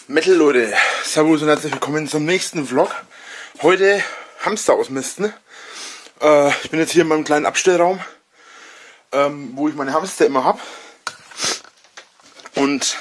Metal Leute, servus und herzlich willkommen zum nächsten Vlog. Heute Hamster ausmisten. Ich bin jetzt hier in meinem kleinen Abstellraum, wo ich meine Hamster immer habe. Und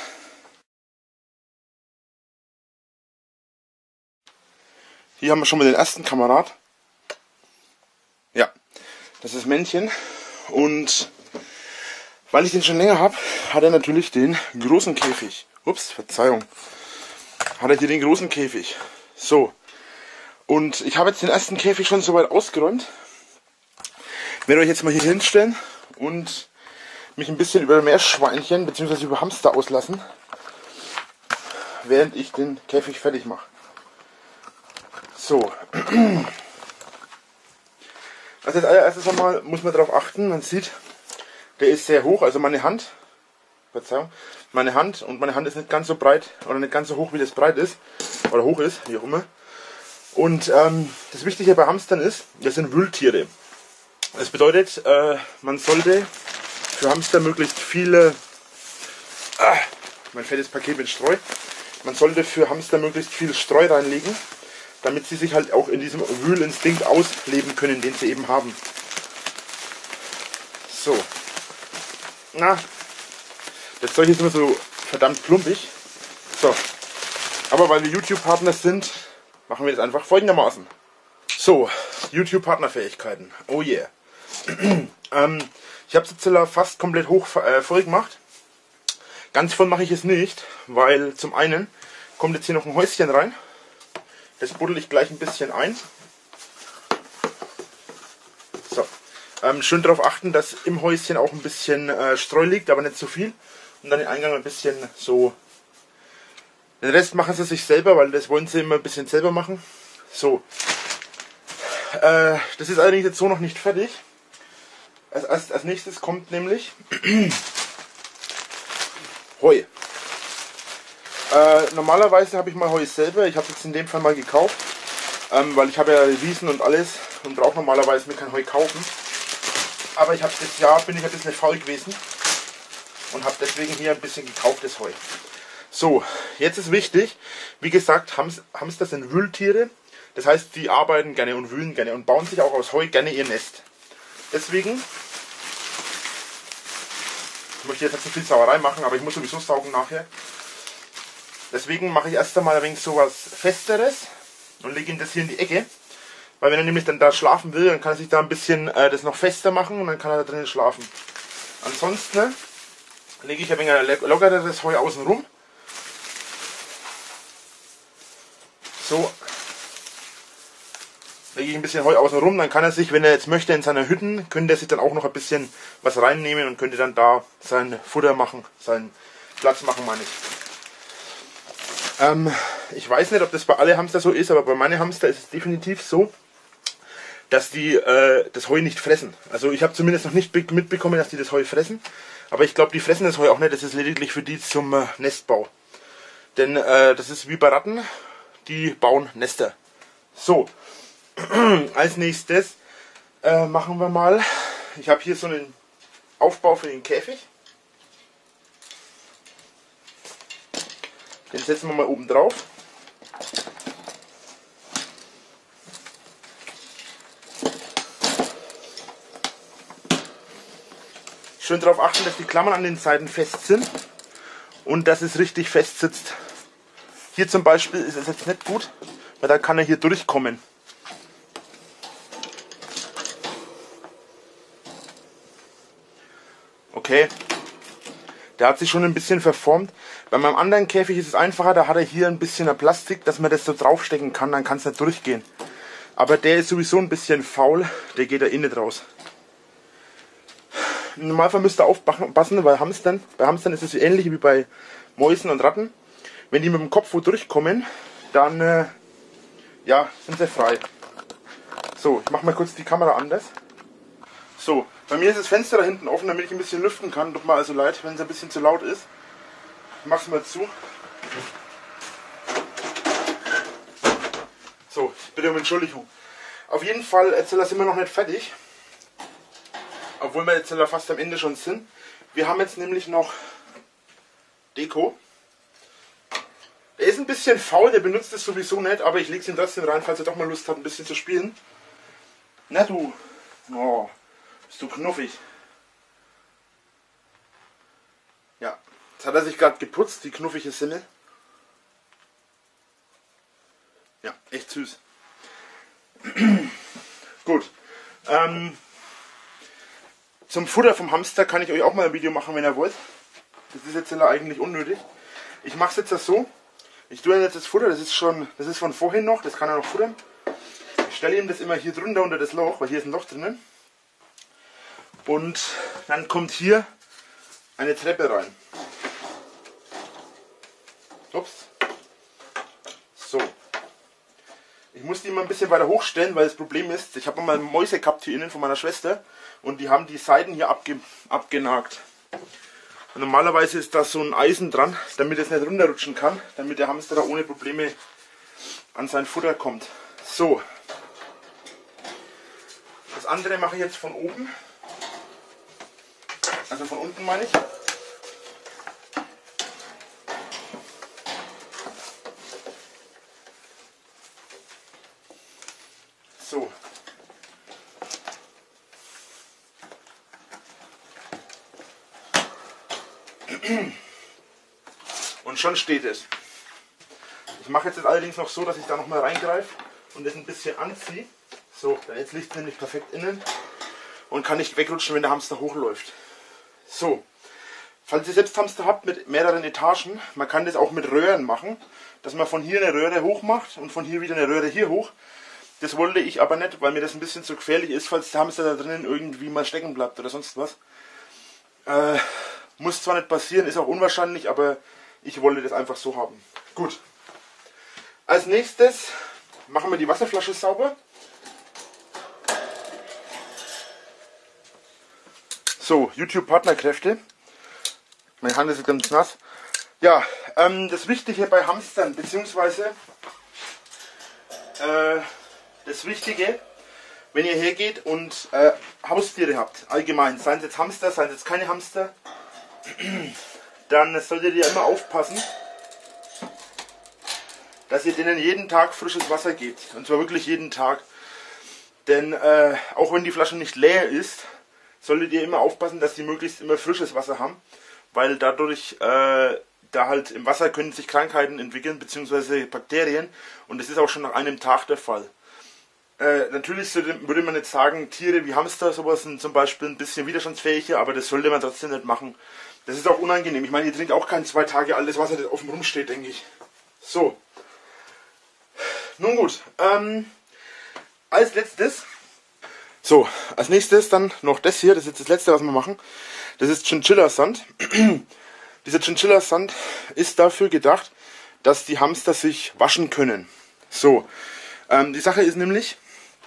hier haben wir schon mal den ersten Kamerad. Ja, das ist Männchen. Und weil ich den schon länger habe, hat er natürlich den großen Käfig. Ups, Verzeihung. Hat er hier den großen Käfig. So. Und ich habe jetzt den ersten Käfig schon soweit ausgeräumt. Ich werde euch jetzt mal hier hinstellen und mich ein bisschen über Meerschweinchen bzw. über Hamster auslassen, während ich den Käfig fertig mache. So. Also als allererstes einmal muss man darauf achten, man sieht, der ist sehr hoch, also meine Hand, Verzeihung, meine Hand ist nicht ganz so breit oder nicht ganz so hoch, wie das breit ist oder hoch ist, wie auch immer. Und das Wichtige bei Hamstern ist, das sind Wühltiere. Das bedeutet, man sollte für Hamster möglichst viele, mein fettes Paket mit Streu, man sollte für Hamster möglichst viel Streu reinlegen, damit sie sich halt auch in diesem Wühlinstinkt ausleben können, den sie eben haben. So. Na, das Zeug ist immer so verdammt plumpig. So. Aber weil wir YouTube-Partner sind, machen wir das einfach folgendermaßen. So, YouTube-Partnerfähigkeiten. Oh yeah. Ich habe die Zelle fast komplett voll gemacht. Ganz voll mache ich es nicht, weil zum einen kommt jetzt hier noch ein Häuschen rein. Das buddel ich gleich ein bisschen ein. So. Schön darauf achten, dass im Häuschen auch ein bisschen Streu liegt, aber nicht zu viel. Und dann den Eingang ein bisschen so. Den Rest machen sie sich selber, weil das wollen sie immer ein bisschen selber machen. So. Das ist allerdings jetzt so noch nicht fertig. Als nächstes kommt nämlich Heu. Normalerweise habe ich mal Heu selber. Ich habe es jetzt in dem Fall mal gekauft, weil ich habe ja Wiesen und alles und brauche normalerweise mir kein Heu kaufen. Aber ich habe das Jahr bin ich ein bisschen faul gewesen und habe deswegen hier ein bisschen gekauftes Heu. So, jetzt ist wichtig, wie gesagt, Hamster sind Wühltiere. Das heißt, die arbeiten gerne und wühlen gerne und bauen sich auch aus Heu gerne ihr Nest. Deswegen, ich möchte jetzt nicht zu viel Sauerei machen, aber ich muss sowieso saugen nachher. Deswegen mache ich erst einmal ein wenig so was Festeres und lege ihm das hier in die Ecke. Weil wenn er nämlich dann da schlafen will, dann kann er sich da ein bisschen das noch fester machen und dann kann er da drinnen schlafen. Ansonsten lege ich ein wenig lockeres Heu außen rum. So. Lege ich ein bisschen Heu außen rum, dann kann er sich, wenn er jetzt möchte, in seiner Hütten, könnte er sich dann auch noch ein bisschen was reinnehmen und könnte dann da sein Futter machen, seinen Platz machen, meine ich. Ich weiß nicht, ob das bei allen Hamster so ist, aber bei meinen Hamster ist es definitiv so, dass die das Heu nicht fressen. Also ich habe zumindest noch nicht mitbekommen, dass die das Heu fressen. Aber ich glaube, die fressen das Heu auch nicht, das ist lediglich für die zum Nestbau. Denn das ist wie bei Ratten, die bauen Nester. So, als nächstes machen wir mal, ich habe hier so einen Aufbau für den Käfig. Den setzen wir mal oben drauf. Schön darauf achten, dass die Klammern an den Seiten fest sind und dass es richtig fest sitzt. Hier zum Beispiel ist es jetzt nicht gut, weil da kann er hier durchkommen. Okay, der hat sich schon ein bisschen verformt. Bei meinem anderen Käfig ist es einfacher, da hat er hier ein bisschen Plastik, dass man das so draufstecken kann, dann kann es nicht durchgehen. Aber der ist sowieso ein bisschen faul, der geht da innen nicht raus. Im Normalfall müsst ihr aufpassen, weil bei Hamstern ist es ähnlich wie bei Mäusen und Ratten. Wenn die mit dem Kopf wo durchkommen, dann ja, sind sie frei. So, ich mache mal kurz die Kamera anders. So, bei mir ist das Fenster da hinten offen, damit ich ein bisschen lüften kann. Tut mir also leid, wenn es ein bisschen zu laut ist. Ich mache es mal zu. So, ich bitte um Entschuldigung. Auf jeden Fall, jetzt sind wir noch nicht fertig. Obwohl wir jetzt fast am Ende schon sind. Wir haben jetzt nämlich noch Deko. Der ist ein bisschen faul, der benutzt es sowieso nicht, aber ich lege es ihm trotzdem rein, falls er doch mal Lust hat, ein bisschen zu spielen. Na du, oh, bist du knuffig. Ja, jetzt hat er sich gerade geputzt, die knuffige Sinne. Ja, echt süß. Gut. Zum Futter vom Hamster kann ich euch auch mal ein Video machen, wenn ihr wollt. Das ist jetzt eigentlich unnötig. Ich mache es jetzt so. Ich tue jetzt das Futter, das ist von vorhin noch, das kann er noch futtern. Ich stelle ihm das immer hier drunter unter das Loch, weil hier ist ein Loch drinnen. Und dann kommt hier eine Treppe rein. Ups. So. Ich muss die immer ein bisschen weiter hochstellen, weil das Problem ist, ich habe mal Mäuse gehabt hier innen von meiner Schwester und die haben die Seiten hier abgenagt. Und normalerweise ist da so ein Eisen dran, damit es nicht runterrutschen kann, damit der Hamster da ohne Probleme an sein Futter kommt. So. Das andere mache ich jetzt von oben. Also von unten meine ich. So. Und schon steht es. Ich mache jetzt allerdings noch so, dass ich da noch mal reingreife und es ein bisschen anziehe. So, dann jetzt liegt es nämlich perfekt innen und kann nicht wegrutschen, wenn der Hamster hochläuft. So, falls ihr selbst Hamster habt mit mehreren Etagen, man kann das auch mit Röhren machen, dass man von hier eine Röhre hoch macht und von hier wieder eine Röhre hier hoch. Das wollte ich aber nicht, weil mir das ein bisschen zu gefährlich ist, falls der Hamster da drinnen irgendwie mal stecken bleibt oder sonst was. Muss zwar nicht passieren, ist auch unwahrscheinlich, aber ich wollte das einfach so haben. Gut. Als nächstes machen wir die Wasserflasche sauber. So, YouTube-Partnerkräfte. Meine Hand ist ganz nass. Ja, das Wichtige bei Hamstern, beziehungsweise das Wichtige, wenn ihr hergeht und Haustiere habt, allgemein, seien es jetzt Hamster, seien es jetzt keine Hamster, dann solltet ihr immer aufpassen, dass ihr denen jeden Tag frisches Wasser gebt. Und zwar wirklich jeden Tag. Denn auch wenn die Flasche nicht leer ist, solltet ihr immer aufpassen, dass sie möglichst immer frisches Wasser haben. Weil dadurch, da halt im Wasser können sich Krankheiten entwickeln, beziehungsweise Bakterien. Und das ist auch schon nach einem Tag der Fall. Natürlich würde man jetzt sagen, Tiere wie Hamster, sowas sind zum Beispiel ein bisschen widerstandsfähiger, aber das sollte man trotzdem nicht machen. Das ist auch unangenehm. Ich meine, ihr trinkt auch kein 2 Tage alles Wasser, das offen rumsteht, denke ich. So. Nun gut. Als nächstes dann noch das hier. Das ist jetzt das letzte, was wir machen. Das ist Chinchilla-Sand. Dieser Chinchilla-Sand ist dafür gedacht, dass die Hamster sich waschen können. So. Die Sache ist nämlich...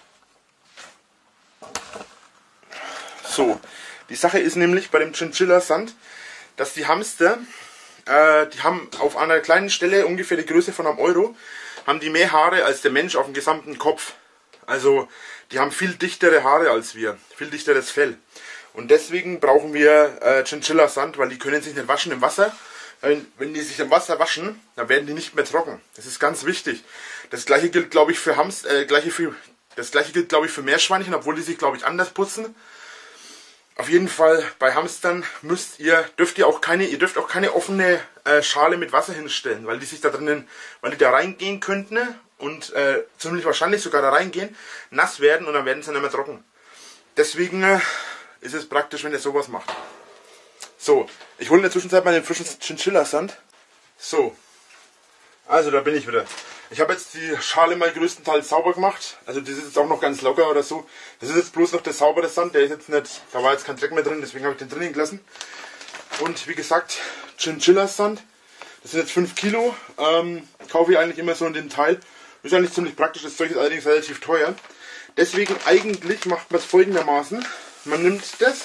bei dem Chinchilla-Sand, dass die Hamster, die haben auf einer kleinen Stelle, ungefähr die Größe von einem Euro, haben die mehr Haare als der Mensch auf dem gesamten Kopf. Also die haben viel dichtere Haare als wir, viel dichteres Fell. Und deswegen brauchen wir Chinchilla-Sand, weil die können sich nicht waschen im Wasser. Wenn die sich im Wasser waschen, dann werden die nicht mehr trocken. Das ist ganz wichtig. Das gleiche gilt, glaube ich, für das gleiche gilt, glaube ich, für Meerschweinchen, obwohl die sich, glaube ich, anders putzen. Auf jeden Fall bei Hamstern dürft ihr auch keine offene Schale mit Wasser hinstellen, weil die sich da drinnen, weil die da reingehen könnten und ziemlich wahrscheinlich sogar da reingehen, nass werden und dann werden sie nicht mehr trocken. Deswegen ist es praktisch, wenn ihr sowas macht. So, ich hole in der Zwischenzeit mal den frischen Chinchilla-Sand. So, also da bin ich wieder. Ich habe jetzt die Schale mal größtenteils sauber gemacht. Also das ist jetzt auch noch ganz locker oder so. Das ist jetzt bloß noch der saubere Sand. Der ist jetzt nicht, da war jetzt kein Dreck mehr drin, deswegen habe ich den drinnen gelassen. Und wie gesagt, Chinchilla-Sand. Das sind jetzt 5 Kilo. Kaufe ich eigentlich immer so in dem Teil. Ist eigentlich ziemlich praktisch. Das Zeug ist allerdings relativ teuer. Deswegen eigentlich macht man es folgendermaßen. Man nimmt das,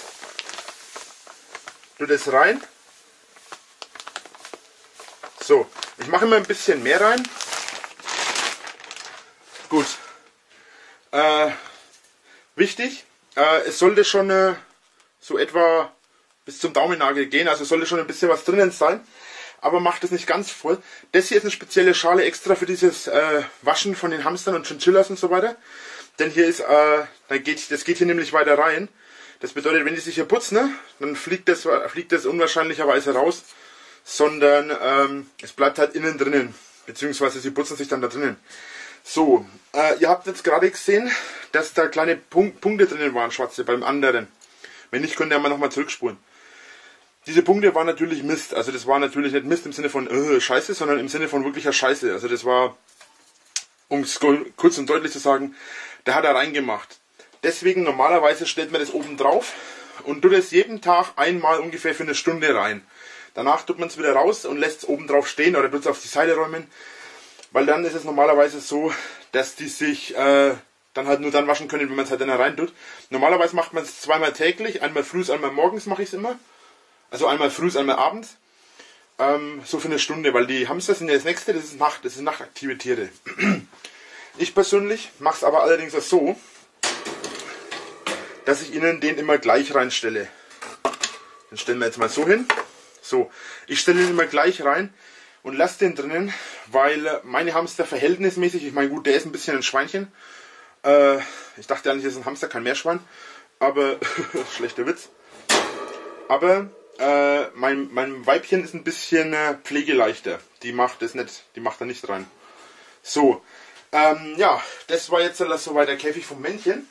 tut das rein. So, ich mache immer ein bisschen mehr rein. Gut. Wichtig, es sollte schon so etwa bis zum Daumennagel gehen, also sollte schon ein bisschen was drinnen sein. aber macht es nicht ganz voll. Das hier ist eine spezielle Schale extra für dieses Waschen von den Hamstern und Chinchillas und so weiter. Denn hier ist, das geht hier nämlich weiter rein. Das bedeutet, wenn die sich hier putzen, ne, dann fliegt das unwahrscheinlicherweise raus, sondern es bleibt halt innen drinnen, beziehungsweise sie putzen sich dann da drinnen. So, ihr habt jetzt gerade gesehen, dass da kleine Punkte drinnen waren, schwarze, beim anderen. Wenn nicht, könnt ihr mal nochmal zurückspulen. Diese Punkte waren natürlich Mist. Also das war natürlich nicht Mist im Sinne von Scheiße, sondern im Sinne von wirklicher Scheiße. Also das war, um es kurz und deutlich zu sagen, der hat er reingemacht. Deswegen normalerweise stellt man das oben drauf und tut es jeden Tag einmal ungefähr für eine Stunde rein. Danach tut man es wieder raus und lässt es oben drauf stehen oder tut es auf die Seite räumen. Weil dann ist es normalerweise so, dass die sich dann halt nur dann waschen können, wenn man es halt dann rein tut. Normalerweise macht man es zweimal täglich, einmal früh, einmal morgens mache ich es immer. Also einmal früh, einmal abends. So für eine Stunde, weil die Hamster sind ja das nächste, das sind nachtaktive Tiere. Ich persönlich mache es aber allerdings auch so, dass ich ihnen den immer gleich reinstelle. Den stellen wir jetzt mal so hin. So, ich stelle ihn immer gleich rein und lasse den drinnen, weil meine Hamster verhältnismäßig, ich meine gut, der ist ein bisschen ein Schweinchen. Ich dachte eigentlich, das ist ein Hamster, kein Meerschwein. Aber, schlechter Witz. Aber mein Weibchen ist ein bisschen pflegeleichter. Die macht das nicht, die macht da nicht rein. So, ja, das war jetzt soweit der Käfig vom Männchen.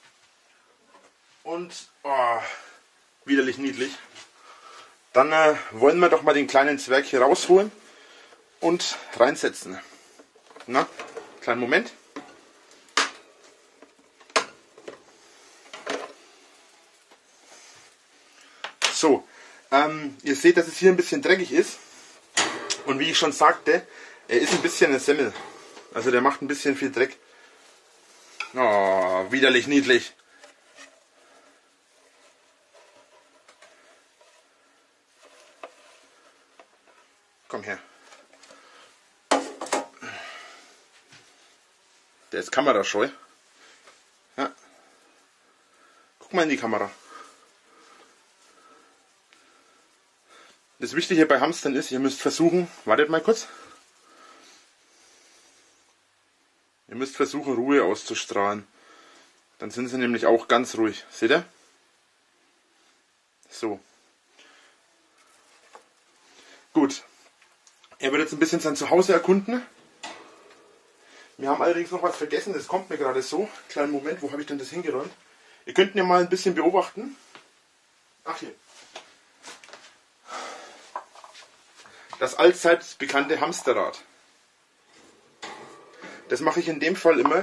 Und, widerlich niedlich. Dann wollen wir doch mal den kleinen Zwerg hier rausholen und reinsetzen. Na, kleinen Moment. So, ihr seht, dass es hier ein bisschen dreckig ist. Und wie ich schon sagte, er ist ein bisschen eine Semmel. Also der macht ein bisschen viel Dreck. Oh, widerlich niedlich. Komm her. Der ist kamerascheu. Ja. Guck mal in die Kamera. Das Wichtige bei Hamstern ist, ihr müsst versuchen, wartet mal kurz. Ihr müsst versuchen, Ruhe auszustrahlen. Dann sind sie nämlich auch ganz ruhig. Seht ihr? So. Gut. Er wird jetzt ein bisschen sein Zuhause erkunden. Wir haben allerdings noch was vergessen, das kommt mir gerade so. Kleinen Moment, wo habe ich denn das hingeräumt? Ihr könnt ihn ja mal ein bisschen beobachten. Ach hier. Das allzeit bekannte Hamsterrad. Das mache ich in dem Fall immer.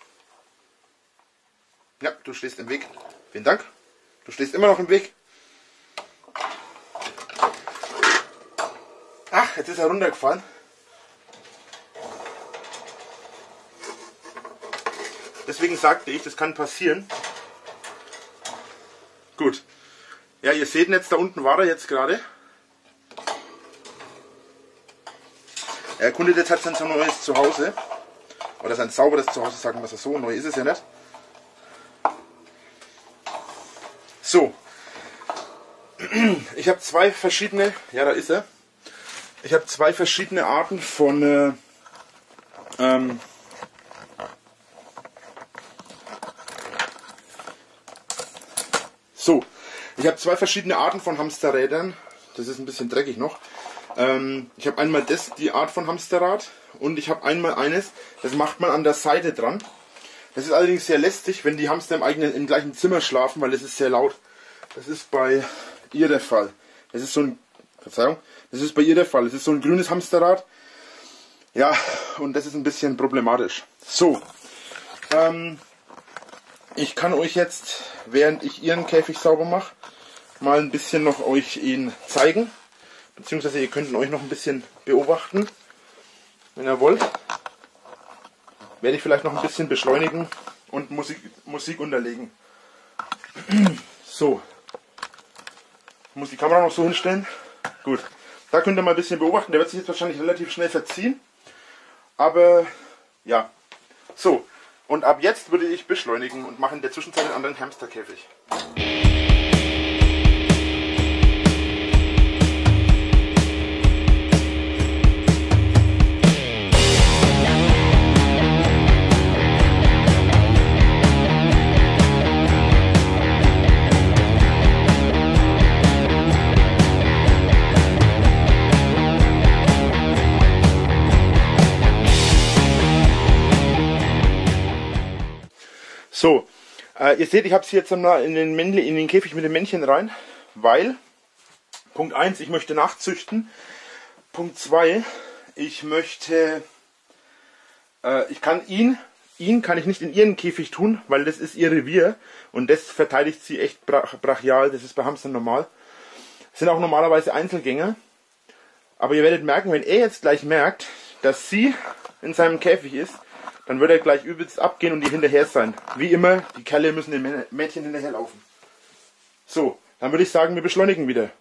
Ja, du stehst im Weg. Vielen Dank. Du stehst immer noch im Weg. Ach, jetzt ist er runtergefallen. Deswegen sagte ich, das kann passieren. Gut. Ja, ihr seht jetzt, da unten war er jetzt gerade. Er erkundet jetzt halt sein neues Zuhause. Oder sein sauberes Zuhause, sagen wir es so. Neu ist es ja nicht. So. Ich habe zwei verschiedene. Ja, da ist er. Ich habe zwei verschiedene Arten von so. Ich habe zwei verschiedene Arten von Hamsterrädern. Das ist ein bisschen dreckig noch. Ich habe einmal die Art von Hamsterrad und ich habe einmal eines, das macht man an der Seite dran. Das ist allerdings sehr lästig, wenn die Hamster im gleichen Zimmer schlafen, weil es ist sehr laut. Das ist bei ihr der Fall. Das ist so ein, Verzeihung, das ist bei ihr der Fall. Das ist so ein grünes Hamsterrad. Ja, und das ist ein bisschen problematisch. So, ich kann euch jetzt, während ich ihren Käfig sauber mache, mal ein bisschen noch euch ihn zeigen. Beziehungsweise ihr könnt ihn euch noch ein bisschen beobachten, wenn ihr wollt. Werde ich vielleicht noch ein bisschen beschleunigen und Musik unterlegen. So. Ich muss die Kamera noch so hinstellen. Gut. Da könnt ihr mal ein bisschen beobachten. Der wird sich jetzt wahrscheinlich relativ schnell verziehen. Aber ja. So. Und ab jetzt würde ich beschleunigen und mache in der Zwischenzeit einen anderen Hamsterkäfig. So, ihr seht, ich habe sie jetzt mal in den Käfig mit den Männchen rein, weil Punkt 1, ich möchte nachzüchten. Punkt 2, ich möchte, ich kann ihn kann ich nicht in ihren Käfig tun, weil das ist ihr Revier und das verteidigt sie echt brachial, das ist bei Hamstern normal. Das sind auch normalerweise Einzelgänger, aber ihr werdet merken, wenn er jetzt gleich merkt, dass sie in seinem Käfig ist, dann wird er gleich übelst abgehen und ihr hinterher sein. Wie immer, die Kerle müssen den Mädchen hinterherlaufen. So, dann würde ich sagen, wir beschleunigen wieder.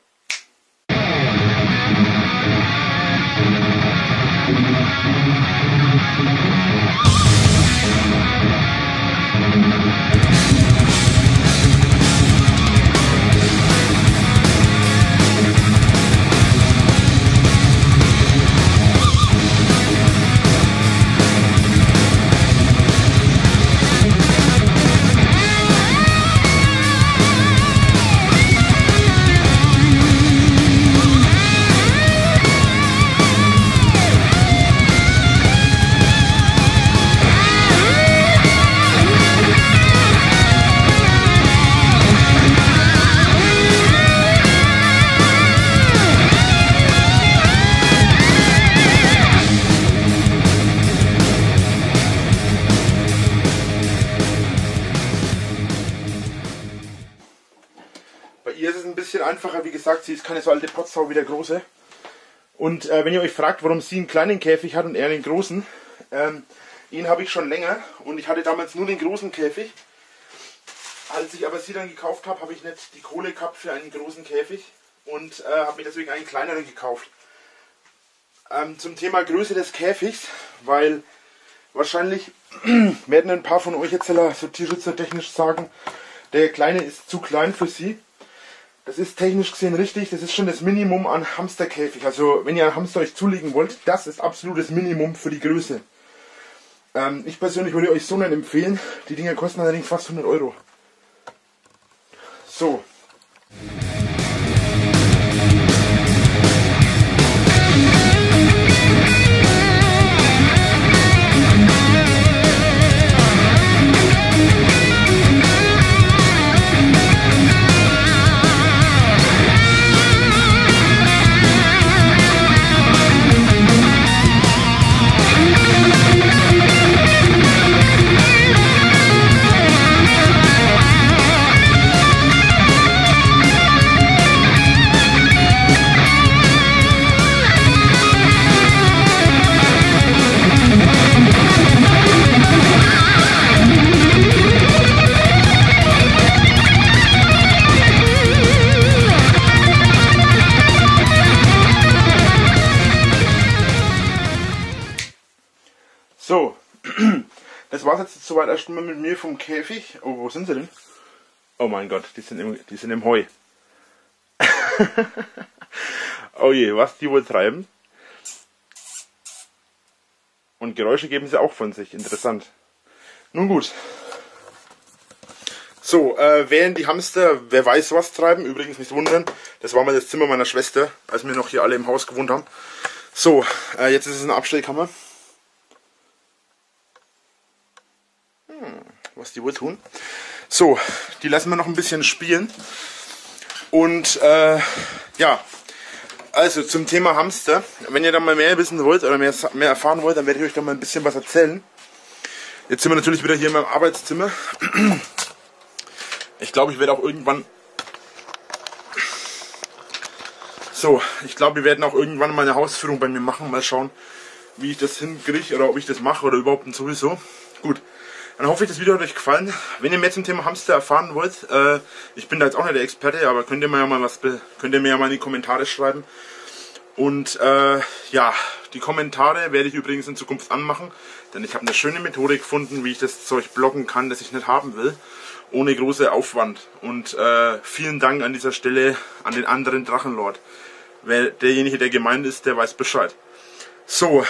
Ihr ist es ein bisschen einfacher, wie gesagt, sie ist keine so alte Potsau wie der Große. Und wenn ihr euch fragt, warum sie einen kleinen Käfig hat und er einen großen, ihn habe ich schon länger und ich hatte damals nur den großen Käfig. Als ich aber sie dann gekauft habe, habe ich nicht die Kohle gehabt für einen großen Käfig und habe mir deswegen einen kleineren gekauft. Zum Thema Größe des Käfigs, weil wahrscheinlich werden ein paar von euch jetzt so tierschutzertechnisch sagen, der kleine ist zu klein für sie. Das ist technisch gesehen richtig, das ist schon das Minimum an Hamsterkäfig. Also wenn ihr einen Hamster euch zulegen wollt, das ist absolutes Minimum für die Größe. Ich persönlich würde euch so nicht empfehlen, die Dinger kosten allerdings fast 100 Euro. So. So, das war's jetzt soweit erstmal mit mir vom Käfig. Oh, wo sind sie denn? Oh mein Gott, die sind im Heu. Oh je, was die wohl treiben. Und Geräusche geben sie auch von sich, interessant. Nun gut. So, während die Hamster, wer weiß was treiben, übrigens nicht wundern, das war mal das Zimmer meiner Schwester, als wir noch hier alle im Haus gewohnt haben. So, jetzt ist es eine Abstellkammer. Was die wohl tun. So, die lassen wir noch ein bisschen spielen. Und ja, also zum Thema Hamster. Wenn ihr da mal mehr wissen wollt oder mehr erfahren wollt, dann werde ich euch da mal ein bisschen was erzählen. Jetzt sind wir natürlich wieder hier in meinem Arbeitszimmer. Ich glaube, ich werde auch irgendwann... So, ich glaube, wir werden auch irgendwann mal eine Hausführung bei mir machen. Mal schauen, wie ich das hinkriege oder ob ich das mache oder überhaupt sowieso. Gut. Dann hoffe ich, das Video hat euch gefallen. Wenn ihr mehr zum Thema Hamster erfahren wollt, ich bin da jetzt auch nicht der Experte, aber könnt ihr mir ja mal in die Kommentare schreiben. Und ja, die Kommentare werde ich übrigens in Zukunft anmachen, denn ich habe eine schöne Methode gefunden, wie ich das Zeug blocken kann, das ich nicht haben will, ohne großen Aufwand. Und vielen Dank an dieser Stelle an den anderen Drachenlord. Weil derjenige, der gemeint ist, der weiß Bescheid. So,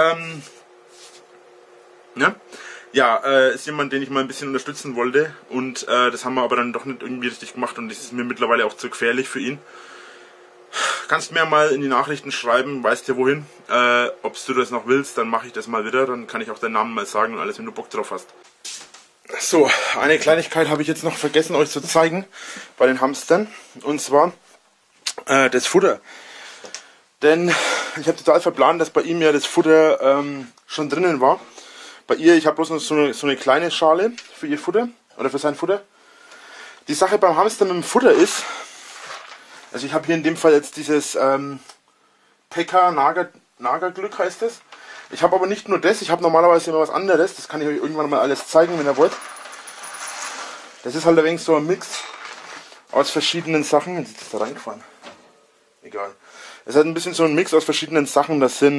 ne? Ja, ist jemand, den ich mal ein bisschen unterstützen wollte und das haben wir aber dann doch nicht irgendwie richtig gemacht und das ist mir mittlerweile auch zu gefährlich für ihn. Kannst mir mal in die Nachrichten schreiben, weißt ja wohin, ob du das noch willst, dann mache ich das mal wieder, dann kann ich auch deinen Namen mal sagen und alles, wenn du Bock drauf hast. So, eine Kleinigkeit habe ich jetzt noch vergessen euch zu zeigen bei den Hamstern. Und zwar das Futter. Denn ich habe total verplant, dass bei ihm ja das Futter schon drinnen war. Bei ihr, ich habe bloß noch so eine kleine Schale für ihr Futter oder für sein Futter. Die Sache beim Hamster mit dem Futter ist, also ich habe hier in dem Fall jetzt dieses Pekka Nagerglück heißt das. Ich habe aber nicht nur das, ich habe normalerweise immer was anderes. Das kann ich euch irgendwann mal alles zeigen, wenn ihr wollt. Das ist halt ein wenig so ein Mix aus verschiedenen Sachen. Jetzt ist das da reingefahren. Egal. Es hat ein bisschen so ein Mix aus verschiedenen Sachen. Das sind,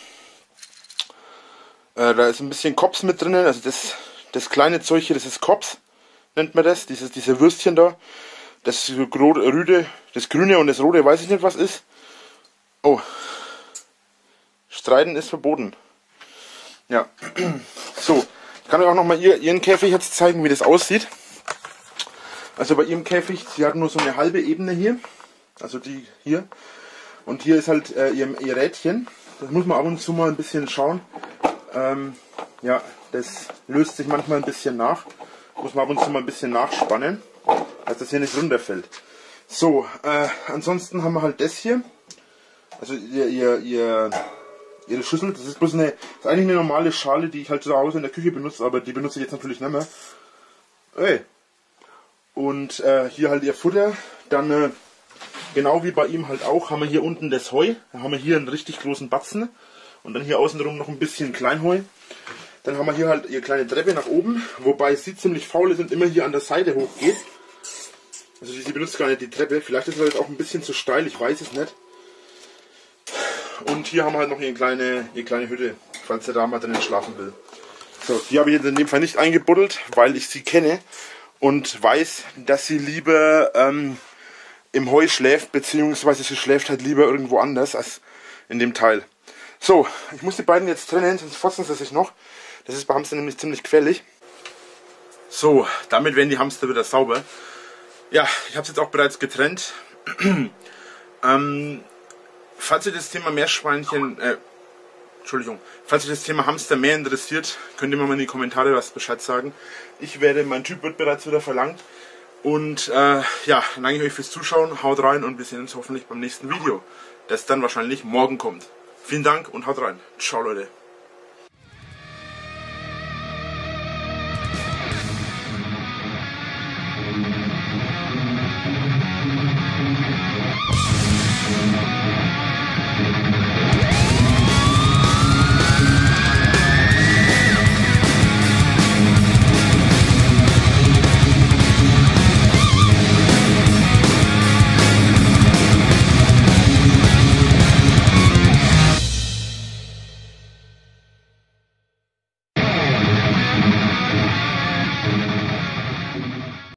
da ist ein bisschen Kops mit drinnen. Also das kleine Zeug hier, das ist Kops, nennt man das. Diese Würstchen da. Das Grüne und das Rote, weiß ich nicht was ist. Oh. Streiten ist verboten. Ja. So. Ich kann euch auch nochmal ihren Käfig jetzt zeigen, wie das aussieht. Also bei ihrem Käfig, sie hat nur so eine halbe Ebene hier. Also die hier. Und hier ist halt ihr Rädchen. Das muss man ab und zu mal ein bisschen schauen. Ja, das löst sich manchmal ein bisschen nach. Muss man ab und zu mal ein bisschen nachspannen, dass das hier nicht runterfällt. So, ansonsten haben wir halt das hier. Also ihre Schüssel. Das ist bloß ist eigentlich eine normale Schale, die ich halt zu Hause in der Küche benutze, aber die benutze ich jetzt natürlich nicht mehr. Hey. Und hier halt ihr Futter. Dann genau wie bei ihm halt auch, haben wir hier unten das Heu. Dann haben wir hier einen richtig großen Batzen. Und dann hier außenrum noch ein bisschen Kleinheu. Dann haben wir hier halt ihre kleine Treppe nach oben. Wobei sie ziemlich faul ist und immer hier an der Seite hochgeht. Also sie benutzt gar nicht die Treppe. Vielleicht ist es halt auch ein bisschen zu steil, ich weiß es nicht. Und hier haben wir halt noch ihre kleine Hütte, falls sie da mal drinnen schlafen will. So, die habe ich jetzt in dem Fall nicht eingebuddelt, weil ich sie kenne. Und weiß, dass sie lieber im Heu schläft, beziehungsweise sie schläft halt lieber irgendwo anders als in dem Teil. So, ich muss die beiden jetzt trennen, sonst fotzen sie sich noch. Das ist bei Hamstern nämlich ziemlich gefährlich. So, damit werden die Hamster wieder sauber. Ja, ich habe es jetzt auch bereits getrennt. Falls euch das Thema Meerschweinchen, falls euch das Thema Hamster mehr interessiert, könnt ihr mir mal in die Kommentare was Bescheid sagen. Mein Typ wird bereits wieder verlangt. Und ja, dann danke ich euch fürs Zuschauen, haut rein und wir sehen uns hoffentlich beim nächsten Video, das dann wahrscheinlich morgen kommt. Vielen Dank und haut rein. Ciao Leute.